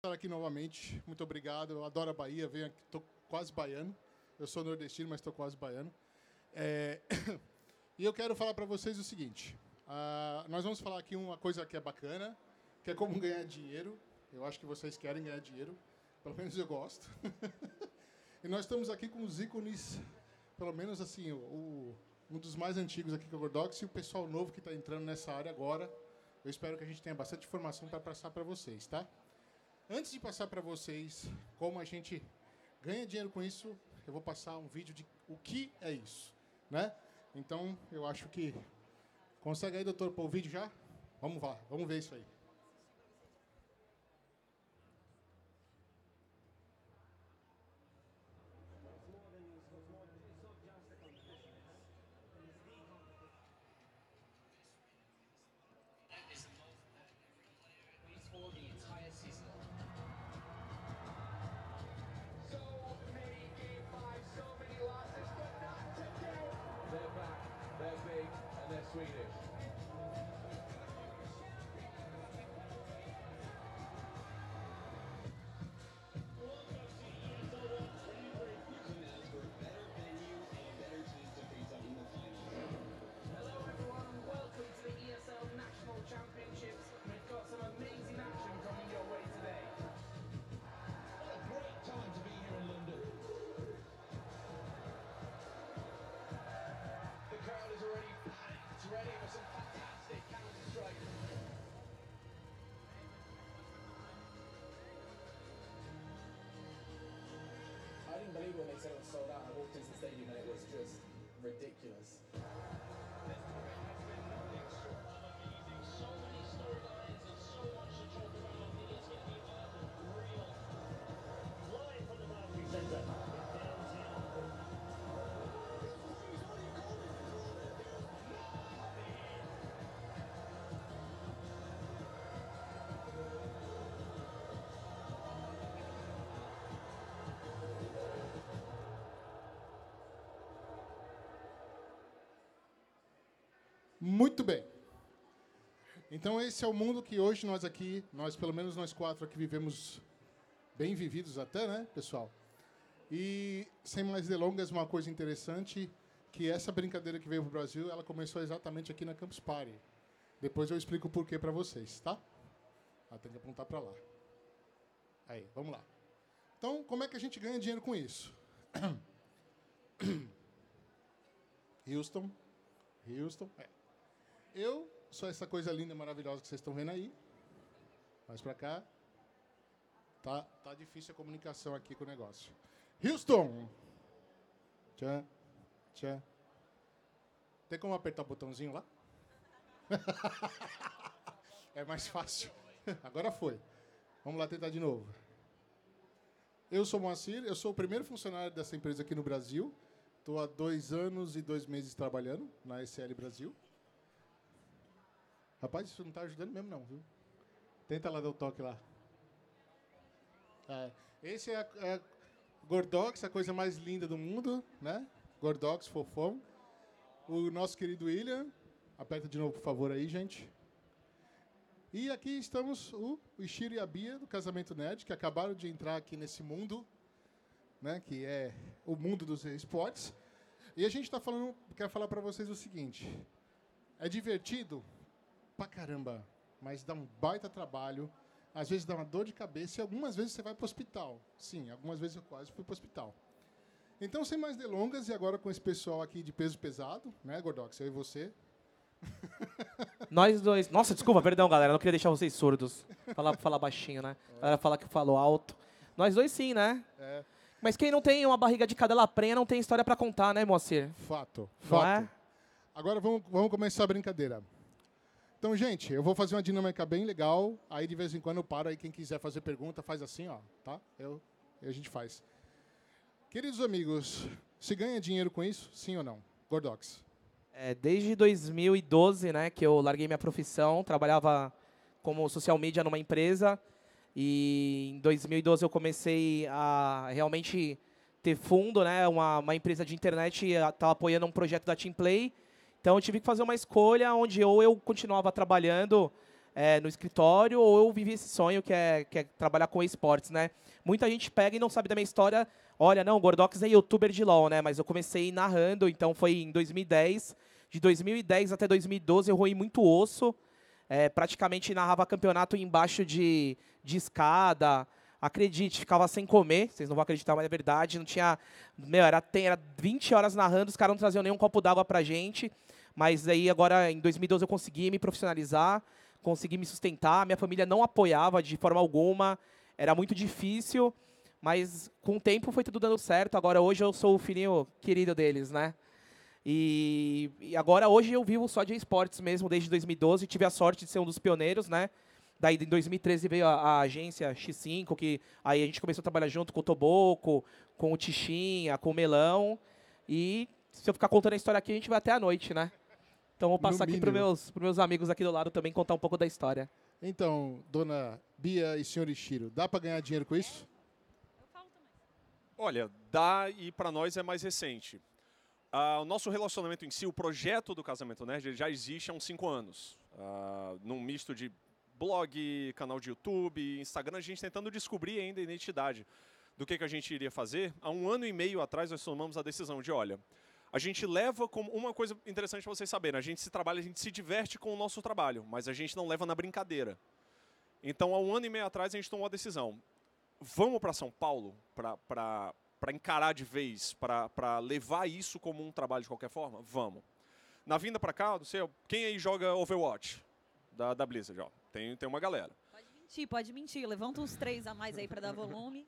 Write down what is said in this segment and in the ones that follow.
Estar aqui novamente, muito obrigado. Eu adoro a Bahia, venho aqui, estou quase baiano. Eu sou nordestino, mas estou quase baiano. E eu quero falar para vocês o seguinte: nós vamos falar aqui uma coisa que é bacana, que é como ganhar dinheiro. Eu acho que vocês querem ganhar dinheiro, pelo menos eu gosto. E nós estamos aqui com os ícones, pelo menos assim, um dos mais antigos aqui que é o Gordox e o pessoal novo que está entrando nessa área agora. Eu espero que a gente tenha bastante informação para passar para vocês, tá? Antes de passar para vocês como a gente ganha dinheiro com isso, eu vou passar um vídeo de o que é isso, né? Então, eu acho que... Consegue aí, doutor, pôr o vídeo já? Vamos lá, vamos ver isso aí. I didn't believe when they said it was sold out. I walked into the stadium and it was just ridiculous. Muito bem. Então, esse é o mundo que hoje nós pelo menos nós quatro aqui vivemos bem vividos até, né, pessoal? E, sem mais delongas, uma coisa interessante, que essa brincadeira que veio para o Brasil, ela começou exatamente aqui na Campus Party. Depois eu explico o porquê para vocês, tá? Tem que apontar para lá. Aí, vamos lá. Então, como é que a gente ganha dinheiro com isso? Houston. Eu sou essa coisa linda, maravilhosa que vocês estão vendo aí. Mais pra cá. Tá difícil a comunicação aqui com o negócio. Houston! Tchan. Tem como apertar o botãozinho lá? É mais fácil. Agora foi. Vamos lá tentar de novo. Eu sou o Moacir, eu sou o primeiro funcionário dessa empresa aqui no Brasil. Estou há 2 anos e 2 meses trabalhando na SL Brasil. Rapaz, isso não está ajudando mesmo não, viu? Tenta lá dar o toque lá. Esse é Gordox, a coisa mais linda do mundo, né? Gordox, fofão. O nosso querido William. Aperta de novo, por favor, aí, gente. E aqui estamos o Ishiro e a Bia, do Casamento Nerd, que acabaram de entrar aqui nesse mundo, né? Que é o mundo dos esportes. E a gente quer falar para vocês o seguinte. É divertido? Pra caramba, mas dá um baita trabalho, às vezes dá uma dor de cabeça e algumas vezes você vai para o hospital. Sim, algumas vezes eu quase fui para o hospital. Então, sem mais delongas, e agora com esse pessoal aqui de peso pesado, né, Gordox, eu e você. Nós dois. Nossa, desculpa, perdão, galera, não queria deixar vocês surdos. Falar baixinho, né? A galera fala que eu falo alto. Nós dois sim, né? É. Mas quem não tem uma barriga de cadela prenha não tem história pra contar, né, Moacir? Fato. Não é? Agora vamos começar a brincadeira. Então, gente, eu vou fazer uma dinâmica bem legal. Aí, de vez em quando, eu paro. Aí, quem quiser fazer pergunta, faz assim, ó. Tá? A gente faz. Queridos amigos, se ganha dinheiro com isso? Sim ou não? Gordox. Desde 2012, né, que eu larguei minha profissão. Trabalhava como social media numa empresa. E em 2012 eu comecei a realmente ter fundo, né? Uma empresa de internet estava apoiando um projeto da Teamplay. Então eu tive que fazer uma escolha onde ou eu continuava trabalhando no escritório, ou eu vivi esse sonho que é trabalhar com esportes, né? Muita gente pega e não sabe da minha história. Olha, não, o Gordox é youtuber de LoL, né? Mas eu comecei narrando, então foi em 2010. De 2010 até 2012 eu roí muito osso. Praticamente narrava campeonato embaixo de escada. Acredite, ficava sem comer. Vocês não vão acreditar, mas é verdade. Não tinha... Meu, era 20 horas narrando, os caras não traziam nenhum copo d'água pra gente. Mas aí agora, em 2012, eu consegui me profissionalizar, consegui me sustentar. Minha família não apoiava de forma alguma. Era muito difícil, mas com o tempo foi tudo dando certo. Agora, hoje, eu sou o filhinho querido deles, né? E agora, hoje, eu vivo só de esportes mesmo, desde 2012. Tive a sorte de ser um dos pioneiros, né? Daí, em 2013, veio a agência X5, que aí a gente começou a trabalhar junto com o Toboco, com o Tichinha, com o Melão. E se eu ficar contando a história aqui, a gente vai até a noite, né? Então, vou passar aqui para os meus amigos aqui do lado também contar um pouco da história. Então, dona Bia e senhor Ishiro, dá para ganhar dinheiro com isso? Olha, dá, e para nós é mais recente. O nosso relacionamento em si, o projeto do Casamento Nerd, ele já existe há uns 5 anos. Num misto de blog, canal de YouTube, Instagram, a gente tentando descobrir ainda a identidade do que a gente iria fazer. Há 1 ano e meio atrás, nós tomamos a decisão de, olha, a gente leva como uma coisa interessante para vocês saberem, a gente se diverte com o nosso trabalho, mas a gente não leva na brincadeira. Então, há 1 ano e meio atrás, a gente tomou a decisão. Vamos para São Paulo para encarar de vez, para levar isso como um trabalho de qualquer forma? Vamos. Na vinda para cá, não sei, quem aí joga Overwatch da Blizzard? Ó, tem uma galera. Pode mentir. Levanta uns 3 a mais aí para dar volume.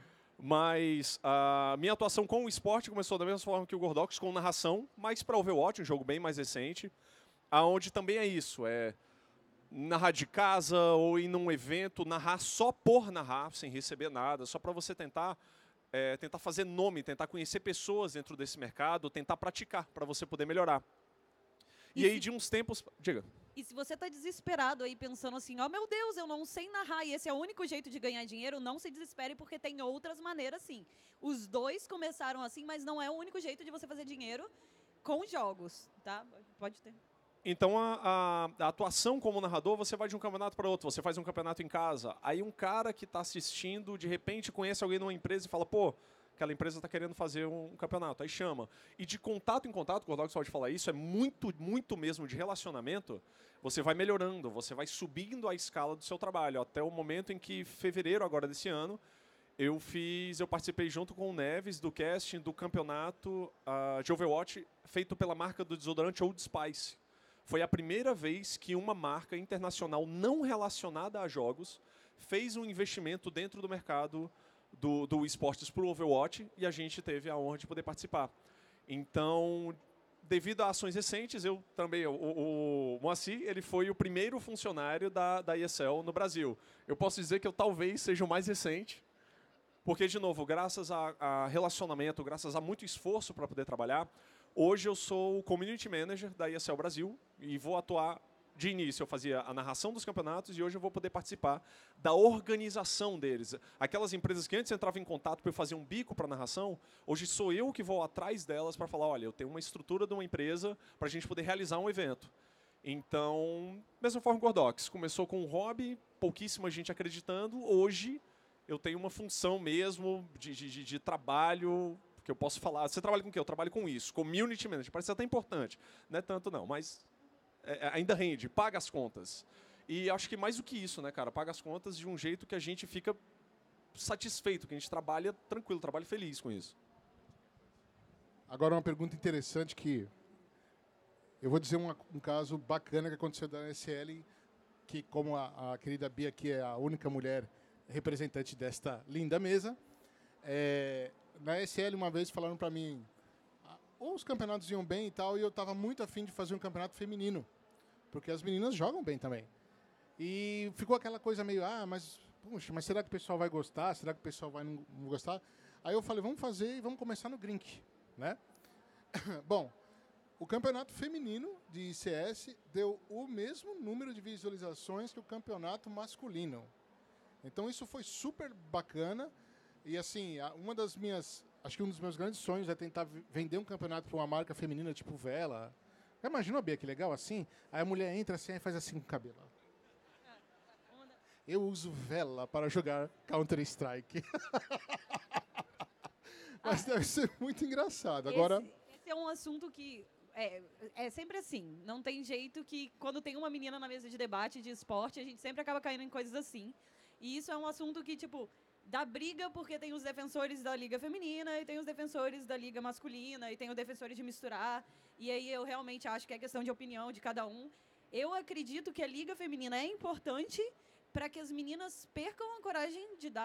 Mas a minha atuação com o esporte começou da mesma forma que o Gordox, com narração, mas para Overwatch, um jogo bem mais recente, aonde também é isso, narrar de casa ou ir num evento, narrar só por narrar, sem receber nada, só para você tentar fazer nome, tentar conhecer pessoas dentro desse mercado, tentar praticar para você poder melhorar. E aí, de uns tempos... Diga. E se você está desesperado aí, pensando assim, oh meu Deus, eu não sei narrar e esse é o único jeito de ganhar dinheiro, não se desespere porque tem outras maneiras sim. Os dois começaram assim, mas não é o único jeito de você fazer dinheiro com jogos, tá? Pode ter. Então, a atuação como narrador, você vai de um campeonato para outro, você faz um campeonato em casa. Aí um cara que está assistindo, de repente conhece alguém numa empresa e fala, pô, aquela empresa está querendo fazer um campeonato. Aí chama. E de contato em contato, o Gordox pode falar isso, é muito, muito mesmo de relacionamento, você vai melhorando, você vai subindo a escala do seu trabalho. Até o momento em que, fevereiro agora desse ano, eu participei junto com o Neves do casting do campeonato de Overwatch feito pela marca do desodorante Old Spice. Foi a primeira vez que uma marca internacional não relacionada a jogos fez um investimento dentro do mercado do esportes para o Overwatch e a gente teve a honra de poder participar. Então, devido a ações recentes, eu também, o Moacir, ele foi o primeiro funcionário da ESL no Brasil. Eu posso dizer que eu talvez seja o mais recente, porque, de novo, graças a relacionamento, graças a muito esforço para poder trabalhar, hoje eu sou o Community Manager da ESL Brasil e vou atuar. De início, eu fazia a narração dos campeonatos e hoje eu vou poder participar da organização deles. Aquelas empresas que antes entravam em contato para eu fazer um bico para narração, hoje sou eu que vou atrás delas para falar, olha, eu tenho uma estrutura de uma empresa para a gente poder realizar um evento. Então, mesma forma que o Gordox. Começou com um hobby, pouquíssima gente acreditando. Hoje, eu tenho uma função mesmo de trabalho, que eu posso falar. Você trabalha com o quê? Eu trabalho com isso. Community Manager. Parece até importante. Não é tanto não, mas... ainda rende, paga as contas. E acho que mais do que isso, né, cara? Paga as contas de um jeito que a gente fica satisfeito, que a gente trabalha tranquilo, trabalha feliz com isso. Agora uma pergunta interessante que... Eu vou dizer um caso bacana que aconteceu da SL, que como a querida Bia aqui é a única mulher representante desta linda mesa, na SL uma vez falaram para mim, os campeonatos iam bem e tal, e eu estava muito afim de fazer um campeonato feminino, porque as meninas jogam bem também. E ficou aquela coisa meio, mas será que o pessoal vai gostar? Será que o pessoal vai não gostar? Aí eu falei, vamos fazer e vamos começar no Grink, né? Bom, o campeonato feminino de CS deu o mesmo número de visualizações que o campeonato masculino. Então isso foi super bacana. E assim, acho que um dos meus grandes sonhos é tentar vender um campeonato para uma marca feminina tipo Vela. Imagina, Bia, que legal assim? Aí a mulher entra assim e faz assim com o cabelo. Eu uso vela para jogar Counter-Strike. Mas deve ser muito engraçado. Agora, Esse é um assunto que é sempre assim. Não tem jeito que quando tem uma menina na mesa de debate de esporte, a gente sempre acaba caindo em coisas assim. E isso é um assunto que, tipo, dá briga porque tem os defensores da liga feminina e tem os defensores da liga masculina e tem os defensores de misturar. E aí eu realmente acho que é questão de opinião de cada um. Eu acredito que a liga feminina é importante para que as meninas percam a coragem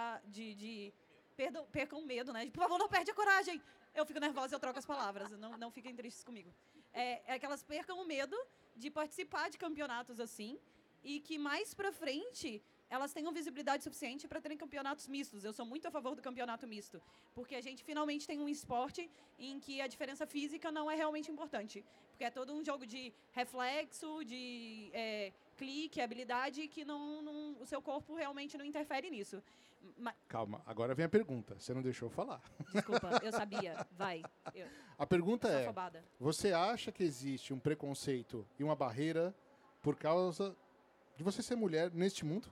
percam o medo, né? Por favor, não perde a coragem. Eu fico nervosa e eu troco as palavras. Não fiquem tristes comigo. É que elas percam o medo de participar de campeonatos assim e que mais pra frente elas tenham visibilidade suficiente para terem campeonatos mistos. Eu sou muito a favor do campeonato misto, porque a gente finalmente tem um esporte em que a diferença física não é realmente importante, porque é todo um jogo de reflexo, de clique, habilidade, que o seu corpo realmente não interfere nisso. calma, agora vem a pergunta. Você não deixou eu falar. Desculpa, eu sabia. Vai. A pergunta Sou é, afobada. você acha que existe um preconceito e uma barreira por causa de você ser mulher neste mundo?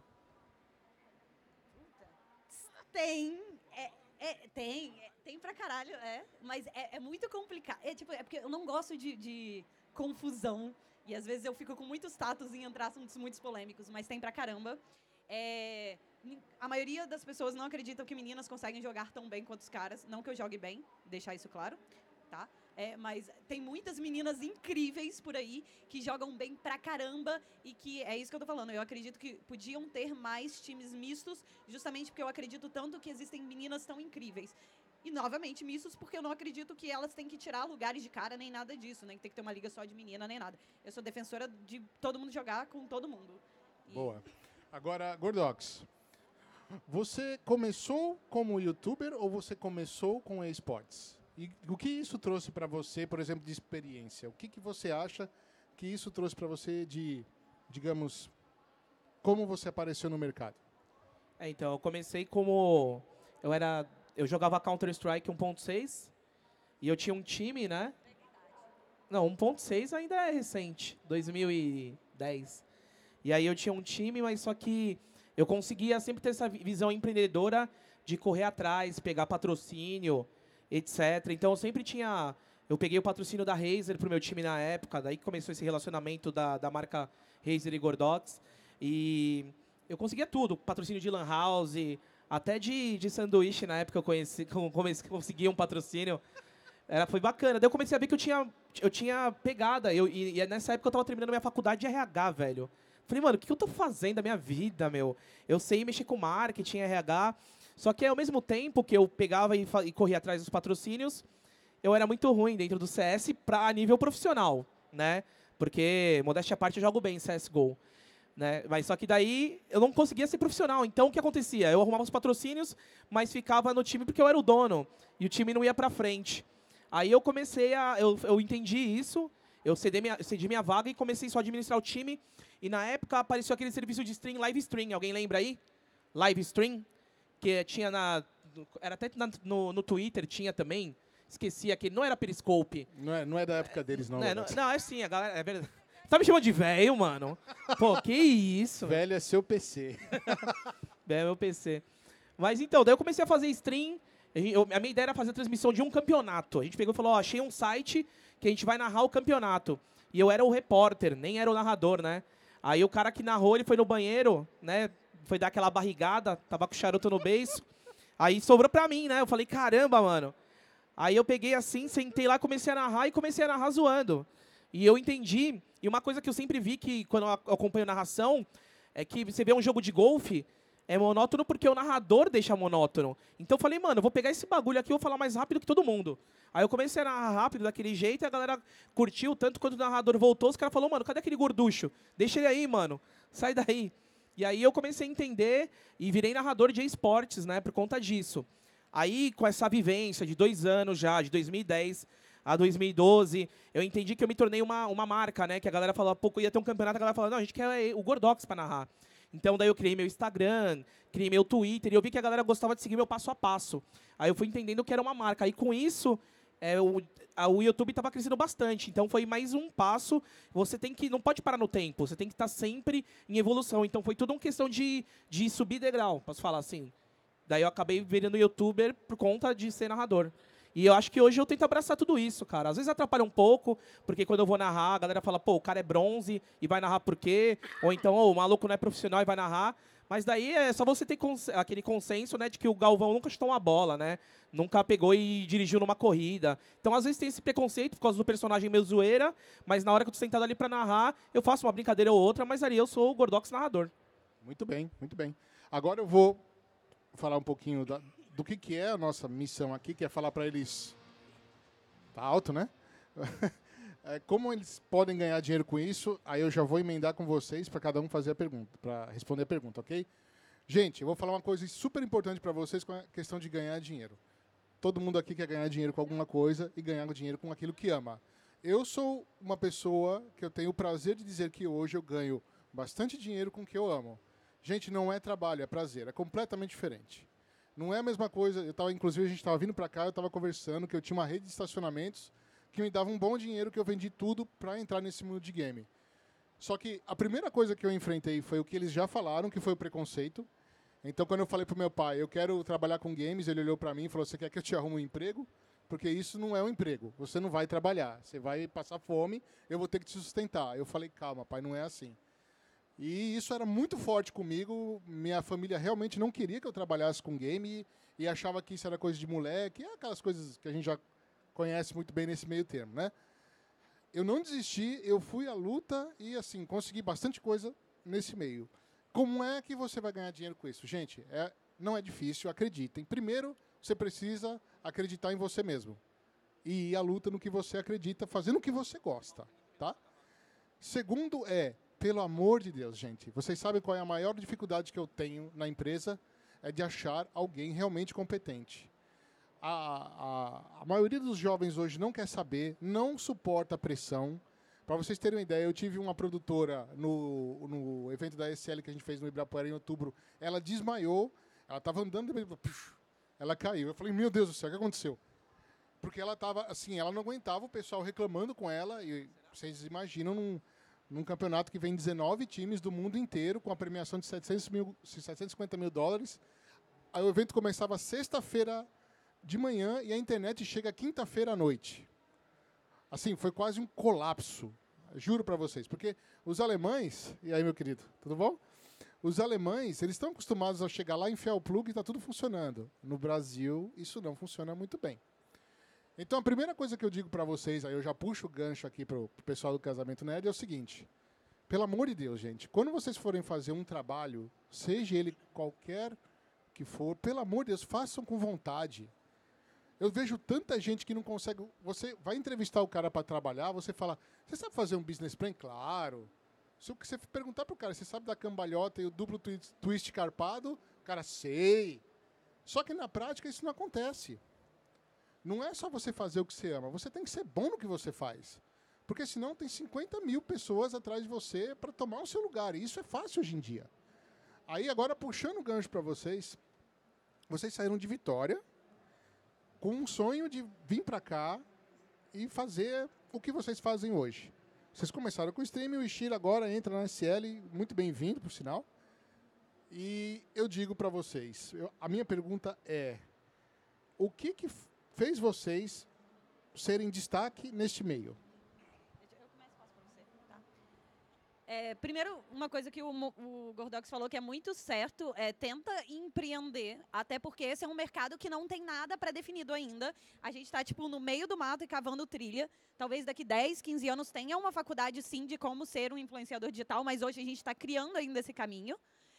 Tem pra caralho, mas é muito complicado. É porque eu não gosto de confusão, e às vezes eu fico com muito status em entrar em assuntos muito polêmicos, mas tem pra caramba. A maioria das pessoas não acreditam que meninas conseguem jogar tão bem quanto os caras. Não que eu jogue bem, deixar isso claro, tá? Mas tem muitas meninas incríveis por aí que jogam bem pra caramba e que é isso que eu tô falando. Eu acredito que podiam ter mais times mistos, justamente porque eu acredito tanto que existem meninas tão incríveis. E, novamente, mistos porque eu não acredito que elas têm que tirar lugares de cara, nem nada disso, nem tem que ter uma liga só de menina, nem nada. Eu sou defensora de todo mundo jogar com todo mundo. Boa. Agora, Gordox, você começou como youtuber ou você começou com esportes? E o que isso trouxe para você, por exemplo, de experiência? O que você acha que isso trouxe para você de, digamos, como você apareceu no mercado? Então, eu comecei como... Eu jogava Counter-Strike 1.6 e eu tinha um time, né? Não, 1.6 ainda é recente, 2010. E aí eu tinha um time, mas só que eu conseguia sempre ter essa visão empreendedora de correr atrás, pegar patrocínio, etc. Então eu sempre tinha... Eu peguei o patrocínio da Razer pro meu time na época, daí que começou esse relacionamento da marca Razer e Gordox. E eu conseguia tudo, patrocínio de Lan House, até de sanduíche na época eu consegui um patrocínio. Foi bacana. Daí eu comecei a ver que eu tinha pegada. E nessa época eu tava terminando minha faculdade de RH, velho. Falei, mano, o que eu tô fazendo da minha vida, meu? Eu sei mexer com marketing, RH. Só que ao mesmo tempo que eu pegava e corria atrás dos patrocínios, eu era muito ruim dentro do CS a nível profissional, né? Porque, modéstia à parte, eu jogo bem CSGO. Né? Mas só que daí eu não conseguia ser profissional. Então o que acontecia? Eu arrumava os patrocínios, mas ficava no time porque eu era o dono. E o time não ia pra frente. Aí eu comecei eu entendi isso, eu cedi minha vaga e comecei só a administrar o time. E na época apareceu aquele serviço de stream, live stream. Alguém lembra aí? Live stream? Que tinha era até no Twitter, tinha também. Esqueci aquele. Não era Periscope. Não é da época deles, não. Não, é sim, a galera. É verdade. Tá me chamando de velho, mano? Pô, que isso? Velho é seu PC. É meu PC. Mas então, daí eu comecei a fazer stream. A minha ideia era fazer a transmissão de um campeonato. A gente pegou e falou, achei um site que a gente vai narrar o campeonato. E eu era o repórter, nem era o narrador, né? Aí o cara que narrou, ele foi no banheiro, né? Foi dar aquela barrigada, tava com o charuto no beiço. Aí sobrou pra mim, né? Eu falei, caramba, mano. Aí eu peguei assim, sentei lá, comecei a narrar zoando. E eu entendi, e uma coisa que eu sempre vi que quando eu acompanho narração, é que você vê um jogo de golfe, é monótono porque o narrador deixa monótono. Então eu falei, mano, eu vou pegar esse bagulho aqui e vou falar mais rápido que todo mundo. Aí eu comecei a narrar rápido daquele jeito e a galera curtiu, tanto quando o narrador voltou, os caras falaram, mano, cadê aquele gorducho? Deixa ele aí, mano, sai daí. E aí eu comecei a entender e virei narrador de esportes, né, por conta disso. Aí, com essa vivência de 2 anos já, de 2010 a 2012, eu entendi que eu me tornei uma marca, né? Que a galera falava, pouco ia ter um campeonato, a galera falava, não, a gente quer o Gordox para narrar. Então, daí eu criei meu Instagram, criei meu Twitter, e eu vi que a galera gostava de seguir meu passo a passo. Aí eu fui entendendo que era uma marca. Aí, com isso, o YouTube estava crescendo bastante, então foi mais um passo. Você não pode parar no tempo, você tem que estar sempre em evolução. Então foi tudo uma questão de subir degrau, posso falar assim. Daí eu acabei virando youtuber por conta de ser narrador. E eu acho que hoje eu tento abraçar tudo isso, cara. Às vezes atrapalha um pouco, porque quando eu vou narrar, a galera fala, pô, o cara é bronze e vai narrar por quê? Ou então, o maluco não é profissional e vai narrar. Mas daí é só você ter aquele consenso, né, de que o Galvão nunca chutou uma bola, né? Nunca pegou e dirigiu numa corrida. Então, às vezes tem esse preconceito por causa do personagem meio zoeira, mas na hora que eu tô sentado ali pra narrar, eu faço uma brincadeira ou outra, mas ali eu sou o Gordox narrador. Muito bem, muito bem. Agora eu vou falar um pouquinho do que é a nossa missão aqui, que é falar para eles... Tá alto, né? Como eles podem ganhar dinheiro com isso, aí eu já vou emendar com vocês para cada um fazer a pergunta, para responder a pergunta, ok? Gente, eu vou falar uma coisa super importante para vocês com a questão de ganhar dinheiro. Todo mundo aqui quer ganhar dinheiro com alguma coisa e ganhar dinheiro com aquilo que ama. Eu sou uma pessoa que eu tenho o prazer de dizer que hoje eu ganho bastante dinheiro com o que eu amo. Gente, não é trabalho, é prazer, é completamente diferente. Não é a mesma coisa, inclusive a gente estava vindo para cá, eu estava conversando que eu tinha uma rede de estacionamentos que me dava um bom dinheiro, que eu vendi tudo para entrar nesse mundo de game. Só que a primeira coisa que eu enfrentei foi o que eles já falaram, que foi o preconceito. Então, quando eu falei para o meu pai, eu quero trabalhar com games, ele olhou para mim e falou, você quer que eu te arrume um emprego? Porque isso não é um emprego, você não vai trabalhar, você vai passar fome, eu vou ter que te sustentar. Eu falei, calma, pai, não é assim. E isso era muito forte comigo, minha família realmente não queria que eu trabalhasse com game e achava que isso era coisa de moleque, aquelas coisas que a gente já conhece muito bem nesse meio termo, né? Eu não desisti, eu fui à luta e, assim, consegui bastante coisa nesse meio. Como é que você vai ganhar dinheiro com isso? Gente, não é difícil, acreditem. Primeiro, você precisa acreditar em você mesmo. E ir à luta no que você acredita, fazendo o que você gosta, tá? Segundo pelo amor de Deus, gente, vocês sabem qual é a maior dificuldade que eu tenho na empresa? É de achar alguém realmente competente. A maioria dos jovens hoje não quer saber, não suporta a pressão. Para vocês terem uma ideia, eu tive uma produtora no evento da SL que a gente fez no Ibirapuera em outubro. Ela desmaiou, ela estava andando, ela caiu. Eu falei, meu Deus do céu, o que aconteceu? Porque ela estava assim, ela não aguentava o pessoal reclamando com ela. E vocês imaginam num campeonato que vem 19 times do mundo inteiro, com a premiação de $750 mil. Aí o evento começava sexta-feira de manhã e a internet chega quinta-feira à noite. Assim, foi quase um colapso, juro para vocês. Porque os alemães... E aí, meu querido, tudo bom? Os alemães, eles estão acostumados a chegar lá, enfiar o plug e está tudo funcionando. No Brasil, isso não funciona muito bem. Então, a primeira coisa que eu digo para vocês, aí eu já puxo o gancho aqui para o pessoal do Casamento Nerd, é o seguinte. Pelo amor de Deus, gente, quando vocês forem fazer um trabalho, seja ele qualquer que for, pelo amor de Deus, façam com vontade. Eu vejo tanta gente que não consegue... Você vai entrevistar o cara para trabalhar, você fala, você sabe fazer um business plan? Claro. Se você perguntar para o cara, você sabe da cambalhota e o duplo twist carpado? O cara, sei. Só que na prática isso não acontece. Não é só você fazer o que você ama, você tem que ser bom no que você faz. Porque senão tem 50 mil pessoas atrás de você para tomar o seu lugar. E isso é fácil hoje em dia. Aí agora, puxando o gancho para vocês saíram de Vitória com um sonho de vir para cá e fazer o que vocês fazem hoje. Vocês começaram com o streaming, o Ishiro agora entra na SL, muito bem-vindo, por sinal. E eu digo para vocês, a minha pergunta é, o que fez vocês serem destaque neste meio? Eu começo, passo para você, tá? Primeiro, uma coisa que o Gordox falou que é muito certo, tenta empreender, até porque esse é um mercado que não tem nada pré-definido ainda. A gente está tipo, no meio do mato e cavando trilha. Talvez daqui 10, 15 anos tenha uma faculdade, sim, de como ser um influenciador digital, mas hoje a gente está criando ainda esse caminho.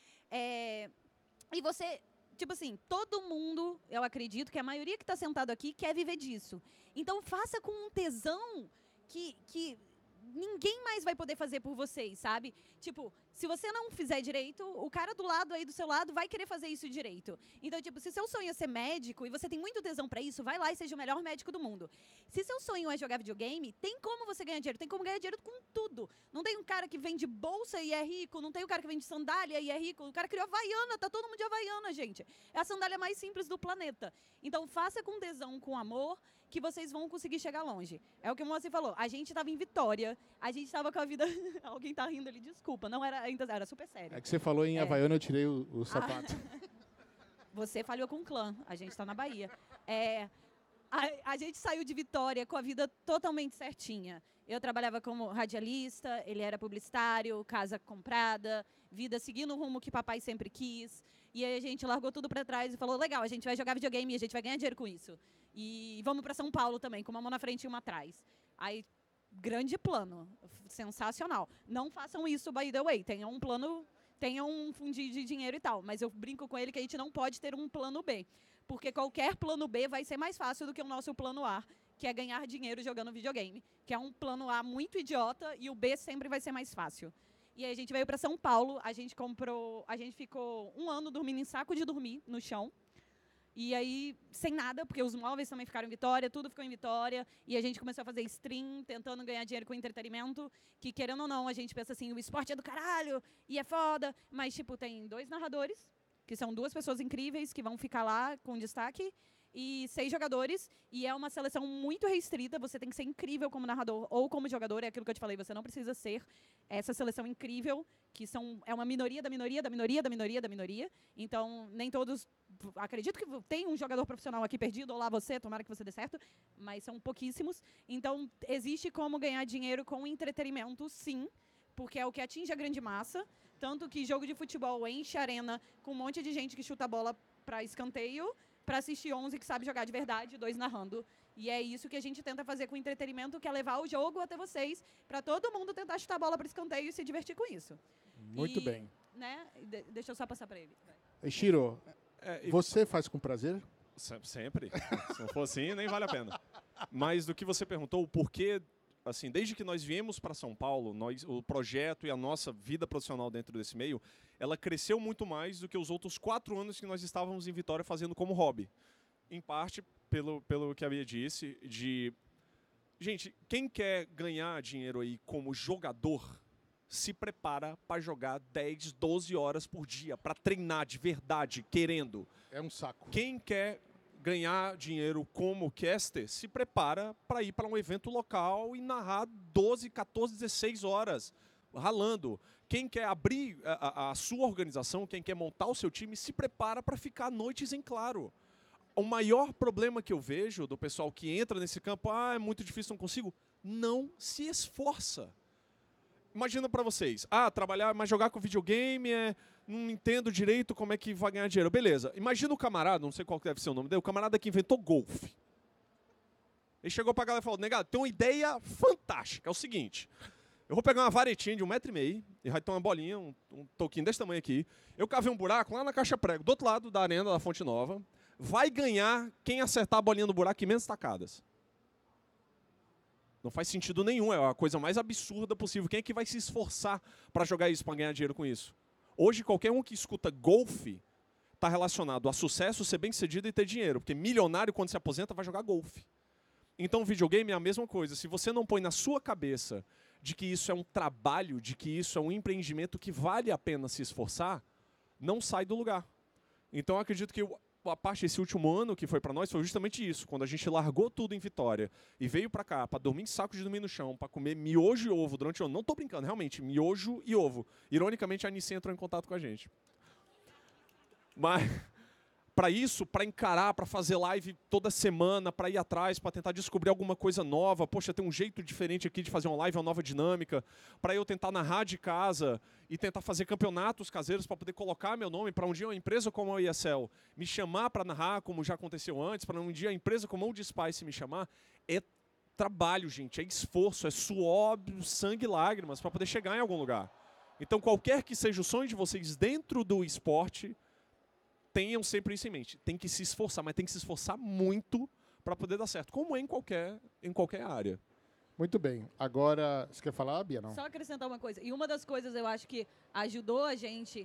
E você... Tipo assim, todo mundo, eu acredito que a maioria que está sentado aqui quer viver disso. Então, faça com um tesão que ninguém mais vai poder fazer por vocês, sabe? Tipo, Se você não fizer direito, o cara do lado aí do seu lado vai querer fazer isso direito. Então, tipo, se seu sonho é ser médico e você tem muito tesão pra isso, vai lá e seja o melhor médico do mundo. Se seu sonho é jogar videogame, tem como você ganhar dinheiro, tem como ganhar dinheiro com tudo. Não tem um cara que vende bolsa e é rico, não tem um cara que vende sandália e é rico, o cara criou Havaiana, tá todo mundo de Havaiana, gente. É a sandália mais simples do planeta. Então, faça com tesão, com amor, que vocês vão conseguir chegar longe. É o que o Moacir falou. A gente estava em Vitória, a gente estava com a vida... Alguém tá rindo ali, desculpa. Não era, ainda era super sério. É que você falou em Havaiana, eu tirei o sapato. Você falhou com o clã, a gente está na Bahia. A gente saiu de Vitória com a vida totalmente certinha. Eu trabalhava como radialista, ele era publicitário, casa comprada, vida seguindo o rumo que papai sempre quis. E aí a gente largou tudo para trás e falou, legal, a gente vai jogar videogame e a gente vai ganhar dinheiro com isso. E vamos para São Paulo também, com uma mão na frente e uma atrás. Aí, grande plano, sensacional. Não façam isso, by the way, tenham um plano, tenham um fundo de dinheiro e tal. Mas eu brinco com ele que a gente não pode ter um plano B. Porque qualquer plano B vai ser mais fácil do que o nosso plano A, que é ganhar dinheiro jogando videogame. Que é um plano A muito idiota e o B sempre vai ser mais fácil. E aí a gente veio para São Paulo, a gente ficou 1 ano dormindo em saco de dormir no chão. E aí, sem nada, porque os móveis também ficaram em Vitória, tudo ficou em Vitória. E a gente começou a fazer stream, tentando ganhar dinheiro com entretenimento. Que, querendo ou não, a gente pensa assim, o esporte é do caralho, e é foda. Mas, tipo, tem 2 narradores, que são 2 pessoas incríveis, que vão ficar lá com destaque. E 6 jogadores, e é uma seleção muito restrita, você tem que ser incrível como narrador ou como jogador, é aquilo que eu te falei, você não precisa ser essa seleção incrível, que é uma minoria da minoria, da minoria, da minoria, da minoria, então nem todos, acredito que tem um jogador profissional aqui perdido, ou lá você, tomara que você dê certo, mas são pouquíssimos, então existe como ganhar dinheiro com entretenimento, sim, porque é o que atinge a grande massa, tanto que jogo de futebol enche a arena com um monte de gente que chuta a bola para escanteio, para assistir 11 que sabe jogar de verdade, 2 narrando. E é isso que a gente tenta fazer com o entretenimento, que é levar o jogo até vocês, para todo mundo tentar chutar a bola para escanteio e se divertir com isso. Muito bem. Né, deixa eu só passar para ele. Shiro, você faz com prazer? Sempre. Se não for assim, nem vale a pena. Mas do que você perguntou, o porquê, assim, desde que nós viemos para São Paulo, o projeto e a nossa vida profissional dentro desse meio, ela cresceu muito mais do que os outros 4 anos que nós estávamos em Vitória fazendo como hobby. Em parte, pelo que a Bia disse, gente, quem quer ganhar dinheiro aí como jogador, se prepara para jogar 10, 12 horas por dia, para treinar de verdade, querendo. É um saco. Quem quer ganhar dinheiro como caster, se prepara para ir para um evento local e narrar 12, 14, 16 horas, ralando. Quem quer abrir a sua organização, quem quer montar o seu time, se prepara para ficar noites em claro. O maior problema que eu vejo do pessoal que entra nesse campo, é muito difícil, não consigo, não se esforça. Imagina para vocês, trabalhar, mas jogar com videogame, não entendo direito como é que vai ganhar dinheiro. Beleza, imagina o camarada, não sei qual que deve ser o nome dele, o camarada que inventou golfe. Ele chegou pra galera e falou, negado, tem uma ideia fantástica, é o seguinte, eu vou pegar uma varetinha de 1,5 m e vai ter uma bolinha, um toquinho desse tamanho aqui, eu cavei um buraco lá na caixa prego, do outro lado da arena da Fonte Nova, vai ganhar quem acertar a bolinha no buraco em menos tacadas. Não faz sentido nenhum, é a coisa mais absurda possível. Quem é que vai se esforçar para jogar isso, para ganhar dinheiro com isso? Hoje, qualquer um que escuta golfe está relacionado a sucesso, ser bem-sucedido e ter dinheiro. Porque milionário, quando se aposenta, vai jogar golfe. Então, o videogame é a mesma coisa. Se você não põe na sua cabeça de que isso é um trabalho, de que isso é um empreendimento que vale a pena se esforçar, não sai do lugar. Então, eu acredito que a parte desse último ano que foi para nós foi justamente isso. Quando a gente largou tudo em Vitória e veio para cá para dormir em saco de dormir no chão, para comer miojo e ovo durante o ano. Não estou brincando, realmente, miojo e ovo. Ironicamente, a Anice entrou em contato com a gente. Mas para isso, para encarar, para fazer live toda semana, para ir atrás, para tentar descobrir alguma coisa nova. Poxa, tem um jeito diferente aqui de fazer uma live, uma nova dinâmica. Para eu tentar narrar de casa e tentar fazer campeonatos caseiros para poder colocar meu nome, para um dia uma empresa como a ESL me chamar para narrar, como já aconteceu antes, para um dia a empresa como a Old Spice me chamar, é trabalho, gente, é esforço, é suor, sangue e lágrimas para poder chegar em algum lugar. Então, qualquer que seja o sonho de vocês dentro do esporte, tenham sempre isso em mente. Tem que se esforçar, mas tem que se esforçar muito para poder dar certo, como é em qualquer área. Muito bem. Agora, você quer falar, Bia? Não. Só acrescentar uma coisa. E uma das coisas eu acho que ajudou a gente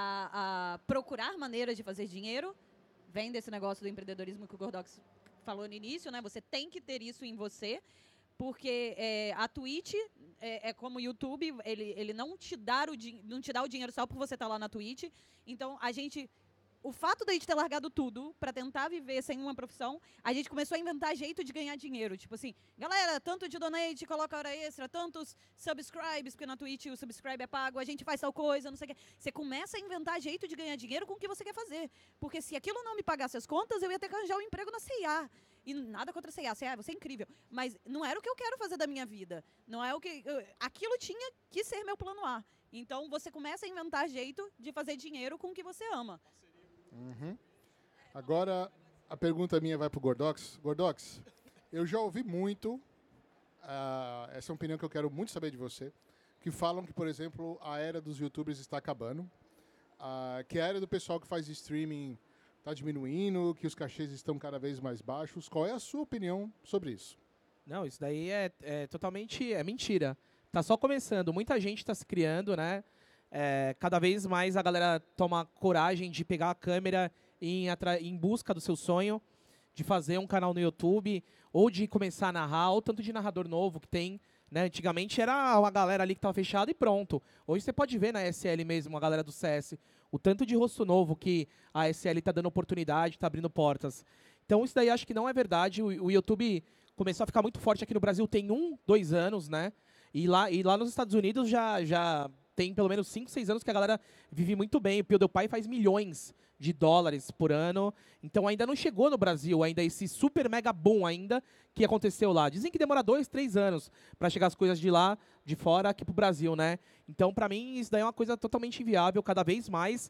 a procurar maneiras de fazer dinheiro vem desse negócio do empreendedorismo que o Gordox falou no início, né? Você tem que ter isso em você, porque a Twitch é como o YouTube, ele não te dá o dinheiro só porque você está lá na Twitch. Então, o fato de a gente ter largado tudo para tentar viver sem uma profissão, a gente começou a inventar jeito de ganhar dinheiro. Tipo assim, galera, tanto de donate, coloca hora extra, tantos subscribes, porque na Twitch o subscribe é pago, a gente faz tal coisa, não sei o quê. Você começa a inventar jeito de ganhar dinheiro com o que você quer fazer. Porque se aquilo não me pagasse as contas, eu ia ter que arranjar um emprego na C&A. E nada contra a C&A, C&A, você é incrível. Mas não era o que eu quero fazer da minha vida. Não é o que... aquilo tinha que ser meu plano A. Então, você começa a inventar jeito de fazer dinheiro com o que você ama. Uhum. Agora, a pergunta minha vai para o Gordox. Gordox, eu já ouvi muito, essa é uma opinião que eu quero muito saber de você, que falam que, por exemplo, a era dos youtubers está acabando, que a era do pessoal que faz streaming está diminuindo, que os cachês estão cada vez mais baixos. Qual é a sua opinião sobre isso? Não, isso daí é totalmente mentira. Tá só começando, muita gente está se criando, né? Cada vez mais a galera toma coragem de pegar a câmera e ir em busca do seu sonho, de fazer um canal no YouTube, ou de começar a narrar, ou tanto de narrador novo que tem, né? Antigamente era uma galera ali que estava fechada e pronto. Hoje você pode ver na SL mesmo, a galera do CS, o tanto de rosto novo que a SL está dando oportunidade, está abrindo portas. Então isso daí acho que não é verdade. O YouTube começou a ficar muito forte aqui no Brasil tem 2 anos, né? E lá nos Estados Unidos já tem pelo menos 5, 6 anos que a galera vive muito bem. O PewDiePie faz milhões de dólares por ano. Então ainda não chegou no Brasil, ainda esse super mega boom ainda que aconteceu lá. Dizem que demora 2, 3 anos para chegar as coisas de lá, de fora, aqui pro Brasil, né? Então, para mim, isso daí é uma coisa totalmente inviável. Cada vez mais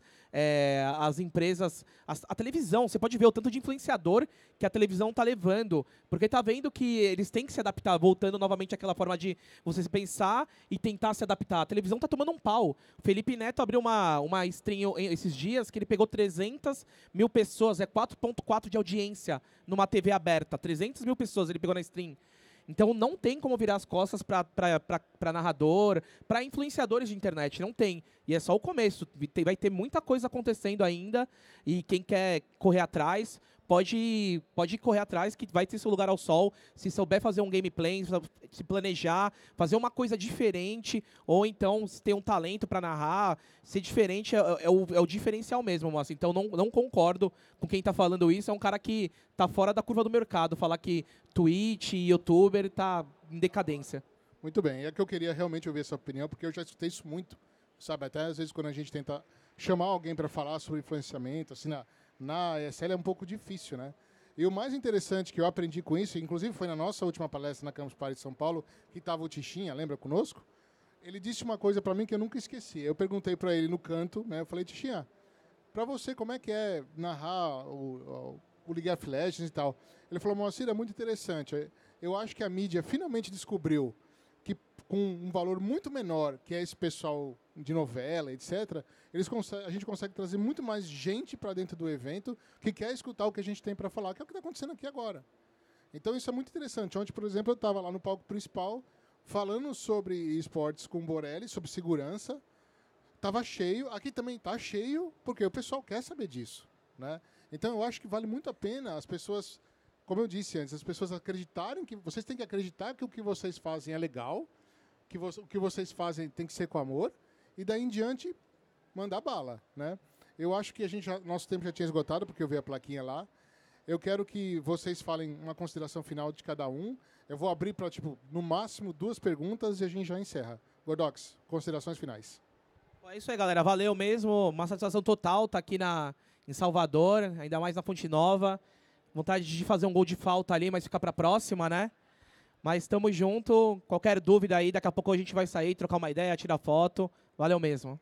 as empresas... A televisão, você pode ver o tanto de influenciador que a televisão está levando. Porque está vendo que eles têm que se adaptar, voltando novamente àquela forma de você pensar e tentar se adaptar. A televisão está tomando um pau. O Felipe Neto abriu uma stream esses dias que ele pegou 300 mil pessoas, 4,4 de audiência numa TV aberta. 300 mil pessoas ele pegou na stream. Então não tem como virar as costas para narrador, para influenciadores de internet, não tem. E é só o começo, vai ter muita coisa acontecendo ainda e quem quer correr atrás, pode correr atrás que vai ter seu lugar ao sol, se souber fazer um gameplay, se planejar, fazer uma coisa diferente, ou então se ter um talento para narrar, ser diferente é o diferencial mesmo, moça. Então não concordo com quem está falando isso, é um cara que está fora da curva do mercado, falar que Twitch e YouTuber está em decadência. Muito bem, é que eu queria realmente ouvir essa opinião, porque eu já escutei isso muito, sabe? Até às vezes quando a gente tenta chamar alguém para falar sobre influenciamento, assim, na ESL é um pouco difícil, né? E o mais interessante que eu aprendi com isso, inclusive foi na nossa última palestra na Campus Party de São Paulo, que estava o Tichinha, lembra, conosco? Ele disse uma coisa para mim que eu nunca esqueci. Eu perguntei para ele no canto, né? Eu falei, Tichinha, para você como é que é narrar o League of Legends e tal? Ele falou, Moacir, é muito interessante. Eu acho que a mídia finalmente descobriu que com um valor muito menor, que é esse pessoal de novela, etc., a gente consegue trazer muito mais gente para dentro do evento que quer escutar o que a gente tem para falar, que é o que está acontecendo aqui agora. Então isso é muito interessante. Ontem, por exemplo, eu estava lá no palco principal falando sobre esportes com o Borelli, sobre segurança. Estava cheio, aqui também está cheio, porque o pessoal quer saber disso, né? Então eu acho que vale muito a pena as pessoas, como eu disse antes, as pessoas acreditarem que vocês têm que acreditar que o que vocês fazem é legal, que o que vocês fazem tem que ser com amor, e daí em diante mandar bala, né? Eu acho que nosso tempo já tinha esgotado, porque eu vi a plaquinha lá. Eu quero que vocês falem uma consideração final de cada um. Eu vou abrir para, no máximo 2 perguntas e a gente já encerra. Gordox, considerações finais. É isso aí, galera. Valeu mesmo. Uma satisfação total estar aqui em Salvador, ainda mais na Fonte Nova. Vontade de fazer um gol de falta ali, mas ficar para a próxima, né? Mas estamos junto. Qualquer dúvida aí, daqui a pouco a gente vai sair, trocar uma ideia, tirar foto. Valeu mesmo.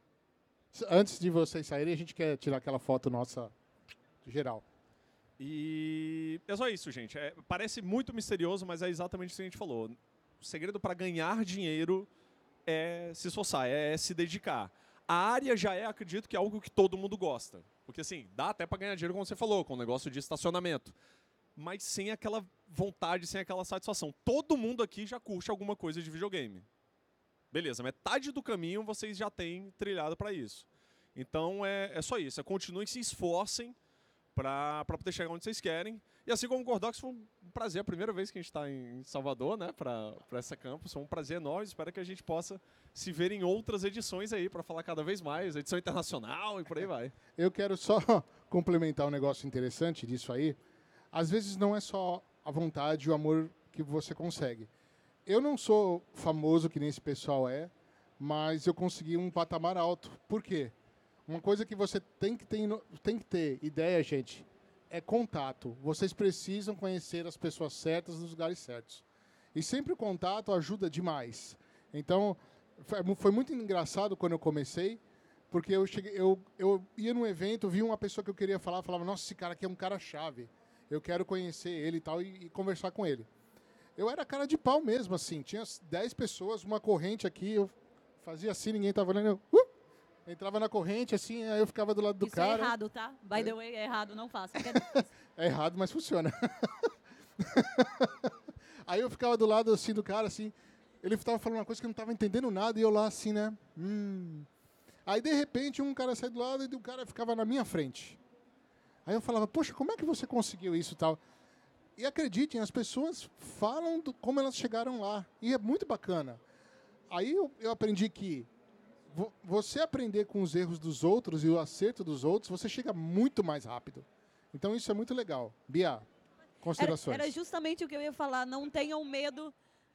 Antes de vocês saírem, a gente quer tirar aquela foto nossa geral. E é só isso, gente. Parece muito misterioso, mas é exatamente isso que a gente falou. O segredo para ganhar dinheiro é se esforçar, é se dedicar. A área já acredito que é algo que todo mundo gosta. Porque, assim, dá até para ganhar dinheiro, como você falou, com o negócio de estacionamento. mas sem aquela vontade, sem aquela satisfação. Todo mundo aqui já curte alguma coisa de videogame. Beleza, metade do caminho vocês já têm trilhado para isso. Então é só isso. Continuem, se esforcem para poder chegar onde vocês querem. E assim como o Gordox, foi um prazer. A primeira vez que a gente está em Salvador, né, para essa campus. Foi um prazer enorme. Espero que a gente possa se ver em outras edições aí para falar cada vez mais. Edição internacional e por aí vai. Eu quero só complementar um negócio interessante disso aí. Às vezes não é só a vontade e o amor que você consegue. Eu não sou famoso que nem esse pessoal é, mas eu consegui um patamar alto. Por quê? Uma coisa que você tem que ter ideia, gente, é contato. Vocês precisam conhecer as pessoas certas nos lugares certos. E sempre o contato ajuda demais. Então, foi muito engraçado quando eu comecei, porque eu ia num evento, vi uma pessoa que eu queria falar, falava, nossa, esse cara aqui é um cara-chave. Eu quero conhecer ele e tal, e conversar com ele. Eu era cara de pau mesmo, assim. Tinha 10 pessoas, uma corrente aqui, eu fazia assim, ninguém tava olhando, entrava na corrente, assim, aí eu ficava do lado do Isso cara. é errado, tá? By the way, é errado, não faça. É errado, mas funciona. Aí eu ficava do lado, assim, do cara, assim, ele estava falando uma coisa que eu não estava entendendo nada, e eu lá, assim, né? Aí, de repente, um cara saiu do lado e o cara ficava na minha frente. Aí eu falava, poxa, como é que você conseguiu isso e tal? E acreditem, as pessoas falam como elas chegaram lá. E é muito bacana. Aí eu aprendi que você aprender com os erros dos outros e o acerto dos outros, você chega muito mais rápido. Então isso é muito legal. Bia, considerações. Era justamente o que eu ia falar. Não tenham medo,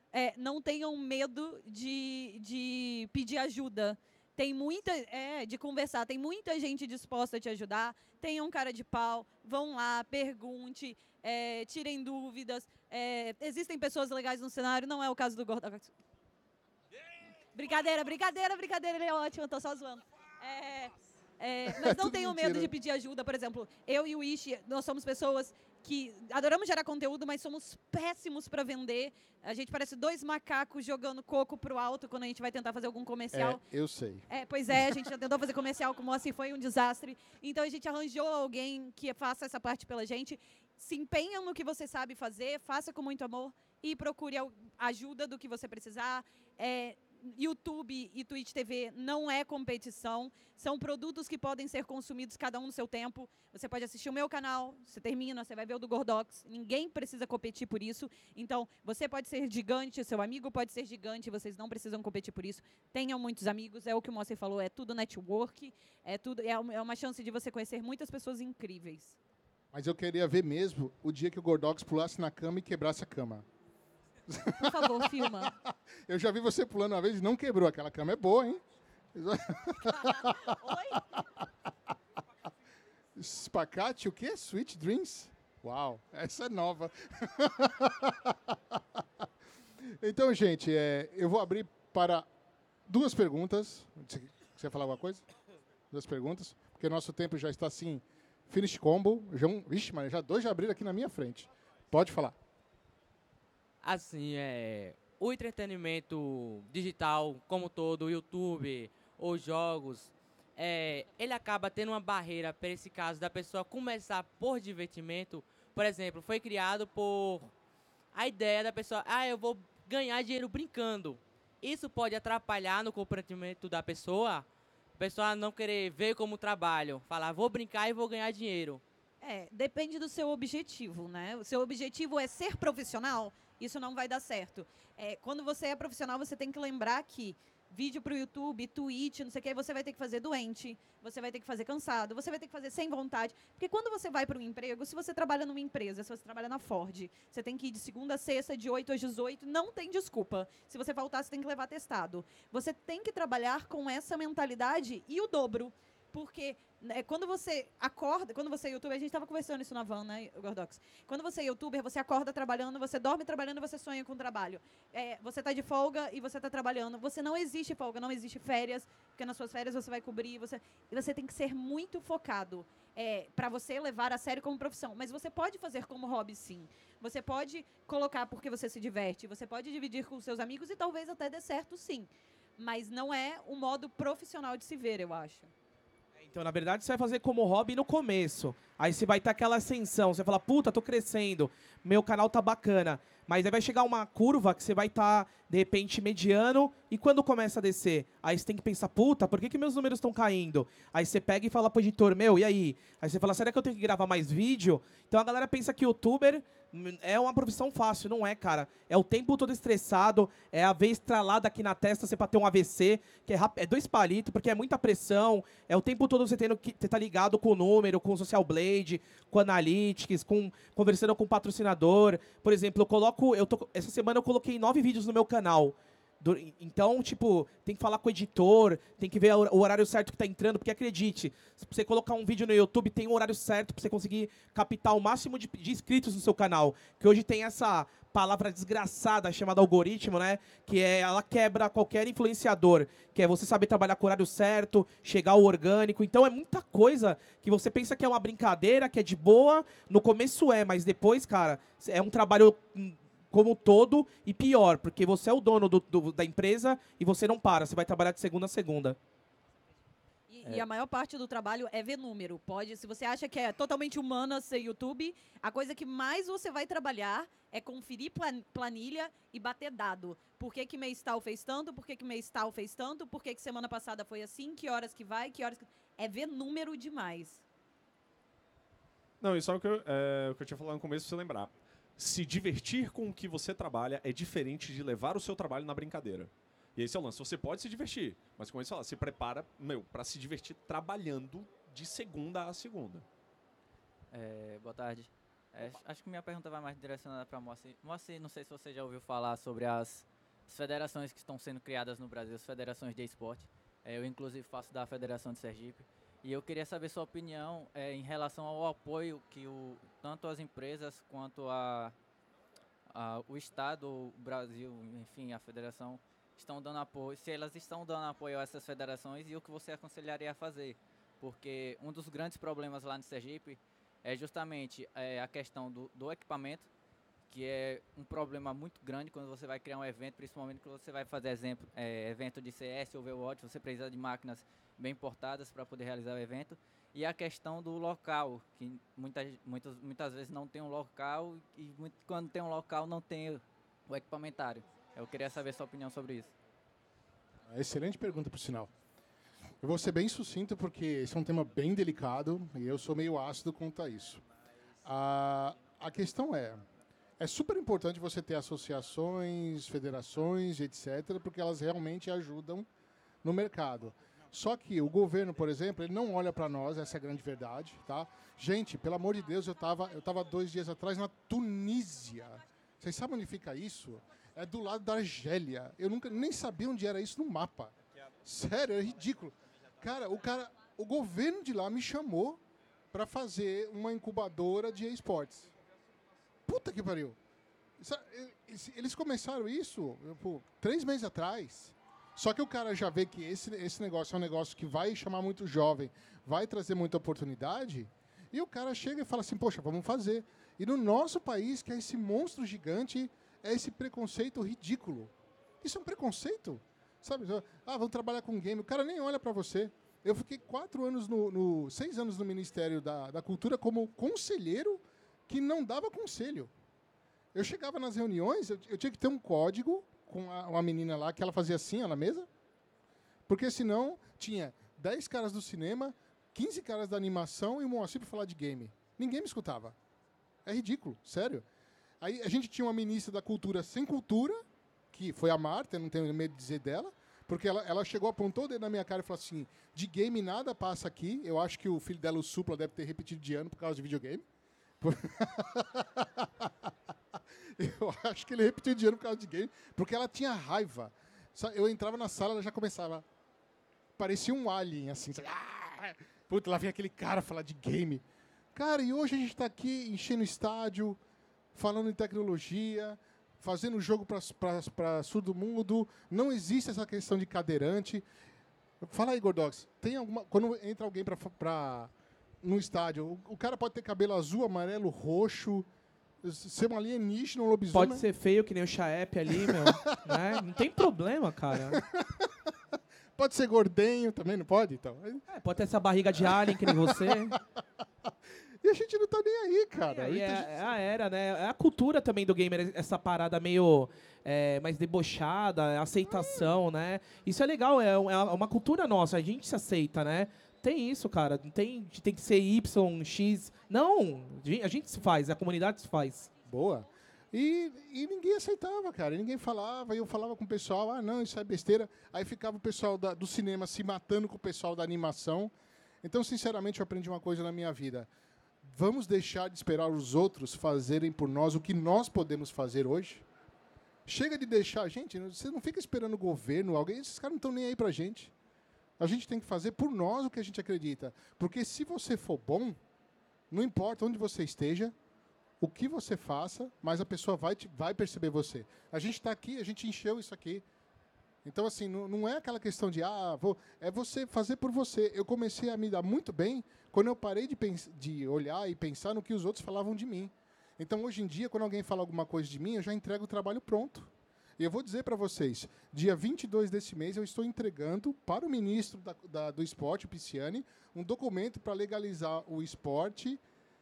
de pedir ajuda. Tem de conversar. Tem muita gente disposta a te ajudar. Tenham cara de pau. Vão lá, pergunte, tirem dúvidas. Existem pessoas legais no cenário. Não é o caso do Gordox. Brincadeira, ele é ótimo, eu tô só zoando. Mas não tenham medo de pedir ajuda, por exemplo, eu e o Ishi, nós somos pessoas que adoramos gerar conteúdo, mas somos péssimos para vender. A gente parece dois macacos jogando coco pro alto quando a gente vai tentar fazer algum comercial. Eu sei. Pois é, a gente já tentou fazer comercial como assim, foi um desastre. Então a gente arranjou alguém que faça essa parte pela gente. Se empenha no que você sabe fazer, faça com muito amor e procure ajuda do que você precisar. YouTube e Twitch TV não é competição, são produtos que podem ser consumidos cada um no seu tempo. Você pode assistir o meu canal, você termina, você vai ver o do Gordox, ninguém precisa competir por isso. Então, você pode ser gigante, seu amigo pode ser gigante, vocês não precisam competir por isso. Tenham muitos amigos, é o que o Moacir falou, é tudo network, é uma chance de você conhecer muitas pessoas incríveis. Mas eu queria ver mesmo o dia que o Gordox pulasse na cama e quebrasse a cama. Por favor, filma. Eu já vi você pulando uma vez e não quebrou. Aquela cama é boa, hein? Oi? Spacate, o quê? Sweet Dreams? Uau, essa é nova. Então, gente, eu vou abrir para 2 perguntas. Você quer falar alguma coisa? 2 perguntas. Porque nosso tempo já está assim, finish combo. Vixe, mas já 2 já abriram aqui na minha frente. Pode falar. Assim, o entretenimento digital como todo, o YouTube, os jogos, ele acaba tendo uma barreira para esse caso da pessoa começar por divertimento. Por exemplo, foi criado por a ideia da pessoa, eu vou ganhar dinheiro brincando. Isso pode atrapalhar no comprometimento da pessoa, a pessoa não querer ver como trabalho, falar, vou brincar e vou ganhar dinheiro. Depende do seu objetivo, né? O seu objetivo é ser profissional, isso não vai dar certo. Quando você é profissional, você tem que lembrar que vídeo para o YouTube, Twitch, não sei o que, você vai ter que fazer doente, você vai ter que fazer cansado, você vai ter que fazer sem vontade. Porque quando você vai para um emprego, se você trabalha numa empresa, se você trabalha na Ford, você tem que ir de segunda a sexta, de 8 às 18, não tem desculpa. Se você faltar, você tem que levar testado. Você tem que trabalhar com essa mentalidade e o dobro. Porque quando você acorda, quando você é youtuber, a gente estava conversando isso na van, né, Gordox? Quando você é youtuber, você acorda trabalhando, você dorme trabalhando, você sonha com trabalho. Você está de folga e você está trabalhando. Você não existe folga, não existe férias, porque nas suas férias você vai cobrir. E você tem que ser muito focado para você levar a sério como profissão. Mas você pode fazer como hobby, sim. Você pode colocar porque você se diverte, você pode dividir com seus amigos e talvez até dê certo, sim. Mas não é o modo profissional de se ver, eu acho. Então, na verdade, você vai fazer como hobby no começo. Aí você vai ter aquela ascensão. Você vai falar, puta, tô crescendo, meu canal tá bacana. Mas aí vai chegar uma curva que você vai estar, de repente, mediano. E quando começa a descer? Aí você tem que pensar, puta, por que meus números estão caindo? Aí você pega e fala pro editor, meu, e aí? Aí você fala, será que eu tenho que gravar mais vídeo? Então a galera pensa que youtuber é uma profissão fácil. Não é, cara. É o tempo todo estressado. É a veia estralada aqui na testa, você pra ter um AVC, que é 2 palitos, porque é muita pressão. É o tempo todo você tendo que tá ligado com o número, com o Social Blade, com Analytics, conversando com o patrocinador. Por exemplo, essa semana eu coloquei 9 vídeos no meu canal. Então, tipo, tem que falar com o editor, tem que ver o horário certo que tá entrando, porque acredite, se você colocar um vídeo no YouTube, tem um horário certo pra você conseguir captar o máximo de inscritos no seu canal. Que hoje tem essa palavra desgraçada chamada algoritmo, né? Que ela quebra qualquer influenciador, que é você saber trabalhar com o horário certo, chegar ao orgânico. Então é muita coisa que você pensa que é uma brincadeira, que é de boa, no começo mas depois, cara, é um trabalho como um todo e pior, porque você é o dono da empresa e você não para, você vai trabalhar de segunda a segunda. E a maior parte do trabalho é ver número. Se você acha que é totalmente humana ser YouTube, a coisa que mais você vai trabalhar é conferir planilha e bater dado. Por que mês tal fez tanto? Por que mês tal fez tanto? Por que semana passada foi assim? Que horas que vai? É ver número demais. Não, isso é o que eu tinha falado no começo, pra você lembrar. Se divertir com o que você trabalha é diferente de levar o seu trabalho na brincadeira. E esse é o lance. Você pode se divertir, mas como eu falar, se prepara, pra se divertir trabalhando de segunda a segunda. Boa tarde. Acho que minha pergunta vai mais direcionada para Moacir. Moacir, não sei se você já ouviu falar sobre as federações que estão sendo criadas no Brasil, as federações de esporte. Eu, inclusive, faço da Federação de Sergipe. E eu queria saber sua opinião em relação ao apoio que tanto as empresas quanto o Estado, o Brasil, enfim, a federação, estão dando apoio, se elas estão dando apoio a essas federações e o que você aconselharia a fazer. Porque um dos grandes problemas lá no Sergipe é justamente a questão do equipamento, que é um problema muito grande quando você vai criar um evento, principalmente quando você vai fazer evento de CS ou Overwatch, você precisa de máquinas bem portadas para poder realizar o evento. E a questão do local, que muitas vezes não tem um local e quando tem um local não tem o equipamentário. Eu queria saber sua opinião sobre isso. Excelente pergunta, por sinal. Eu vou ser bem sucinto porque esse é um tema bem delicado e eu sou meio ácido quanto a isso. A questão é super importante você ter associações, federações, etc., porque elas realmente ajudam no mercado. Só que o governo, por exemplo, ele não olha para nós, essa é a grande verdade, tá? Gente, pelo amor de Deus, eu tava 2 dias atrás na Tunísia. Vocês sabem onde fica isso? É do lado da Argélia. Eu nem sabia onde era isso no mapa. Sério, é ridículo. Cara, o governo de lá me chamou para fazer uma incubadora de esportes. Puta que pariu. Eles começaram isso 3 meses atrás. Só que o cara já vê que esse negócio é um negócio que vai chamar muito jovem, vai trazer muita oportunidade, e o cara chega e fala assim, poxa, vamos fazer. E no nosso país, que é esse monstro gigante, é esse preconceito ridículo. Isso é um preconceito? Sabe? Vamos trabalhar com game. O cara nem olha para você. Eu fiquei 6 anos no Ministério da Cultura como conselheiro que não dava conselho. Eu chegava nas reuniões, eu tinha que ter um código com uma menina lá, que ela fazia assim, ó, na mesa, porque senão tinha 10 caras do cinema, 15 caras da animação e o Moacir para falar de game. Ninguém me escutava. É ridículo, sério. Aí a gente tinha uma ministra da cultura sem cultura, que foi a Marta, eu não tenho medo de dizer dela, porque ela chegou, apontou o dedo na minha cara e falou assim, de game nada passa aqui, eu acho que o filho dela, o Supla, deve ter repetido de ano por causa de videogame. Eu acho que ele repetiu de ano por causa de game, porque ela tinha raiva. Eu entrava na sala, ela já começava. Parecia um alien, assim. Puta, lá vem aquele cara falar de game. Cara, e hoje a gente está aqui enchendo o estádio, falando em tecnologia, fazendo jogo para surdo mundo. Não existe essa questão de cadeirante. Fala aí, Gordox. Tem alguma. Quando entra alguém no estádio, o cara pode ter cabelo azul, amarelo, roxo. Ser um alienígena, um lobisomem. Pode ser feio que nem o Chaep ali, meu. Né? Não tem problema, cara. Pode ser gordenho também, não pode? Então. Pode ter essa barriga de alien que nem você. E a gente não tá nem aí, cara. Aí A gente- é a era, né? É a cultura também do gamer, essa parada meio mais debochada, aceitação, né? Isso é legal, é uma cultura nossa, a gente se aceita, né? Tem isso, cara. Tem que ser Y, X. Não, a gente se faz, a comunidade se faz. Boa. E ninguém aceitava, cara. E ninguém falava. E eu falava com o pessoal, ah, não, isso é besteira. Aí ficava o pessoal do cinema se matando com o pessoal da animação. Então, sinceramente, eu aprendi uma coisa na minha vida. Vamos deixar de esperar os outros fazerem por nós o que nós podemos fazer hoje? Chega de deixar... Gente, você não fica esperando o governo, alguém... Esses caras não estão nem aí pra gente. A gente tem que fazer por nós o que a gente acredita. Porque se você for bom, não importa onde você esteja, o que você faça, mas a pessoa vai perceber você. A gente está aqui, a gente encheu isso aqui. Então, assim, não é aquela questão de, é você fazer por você. Eu comecei a me dar muito bem quando eu parei de olhar e pensar no que os outros falavam de mim. Então, hoje em dia, quando alguém fala alguma coisa de mim, eu já entrego o trabalho pronto. E eu vou dizer para vocês, dia 22 desse mês, eu estou entregando para o ministro do esporte, o Pisciani, um documento para legalizar o esporte,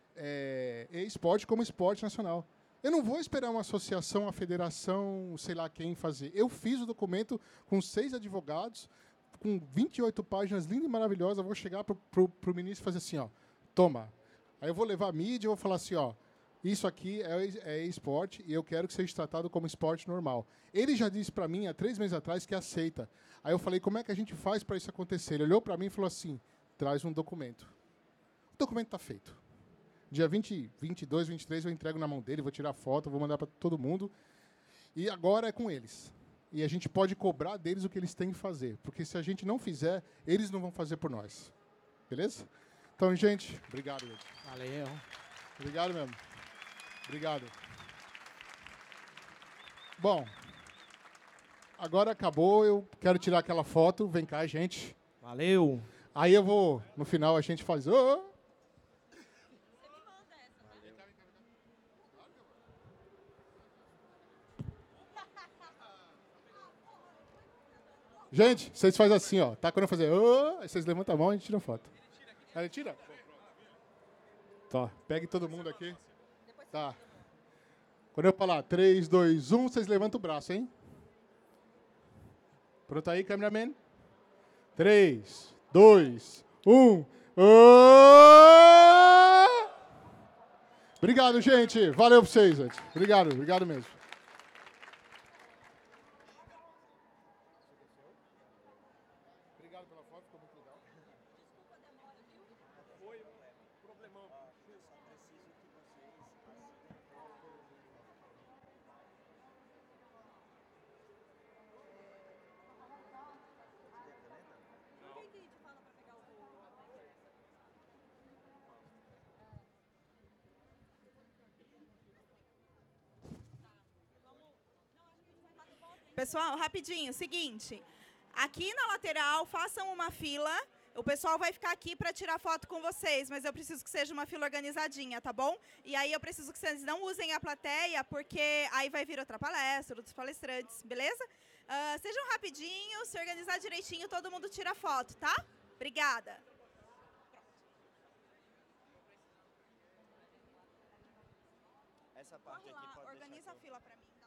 e-esporte como esporte nacional. Eu não vou esperar uma associação, a federação, sei lá quem fazer. Eu fiz o documento com 6 advogados, com 28 páginas, linda e maravilhosa. Eu vou chegar para o ministro e fazer assim, ó, toma. Aí eu vou levar a mídia e vou falar assim, ó, isso aqui é esporte e eu quero que seja tratado como esporte normal. Ele já disse para mim, há 3 meses atrás, que aceita. Aí eu falei, como é que a gente faz para isso acontecer? Ele olhou para mim e falou assim, traz um documento. O documento está feito. Dia 22, 23 eu entrego na mão dele, vou tirar foto, vou mandar para todo mundo. E agora é com eles. E a gente pode cobrar deles o que eles têm que fazer. Porque se a gente não fizer, eles não vão fazer por nós. Beleza? Então, gente, obrigado. Gente. Valeu. Obrigado mesmo. Obrigado. Bom, agora acabou, eu quero tirar aquela foto. Vem cá, gente. Valeu. Aí eu vou, no final a gente faz... Oh! Gente, vocês fazem assim, ó. Tá? Quando eu fazer... Oh! Aí vocês levantam a mão e a gente tira foto. Aí tira. Tá, pegue todo mundo aqui. Tá. Quando eu falar 3, 2, 1, vocês levantam o braço, hein? Pronto aí, cameraman? 3, 2, 1. Obrigado, gente. Valeu pra vocês, gente. Obrigado mesmo. Obrigado pela foto, ficou muito legal. Foi um problemão. Pessoal, rapidinho, seguinte. Aqui na lateral, façam uma fila. O pessoal vai ficar aqui para tirar foto com vocês, mas eu preciso que seja uma fila organizadinha, tá bom? E aí eu preciso que vocês não usem a plateia, porque aí vai vir outra palestra, outros palestrantes, beleza? Sejam rapidinhos, se organizar direitinho, todo mundo tira foto, tá? Obrigada. Essa parte Corre aqui lá, pode organiza a fila para mim.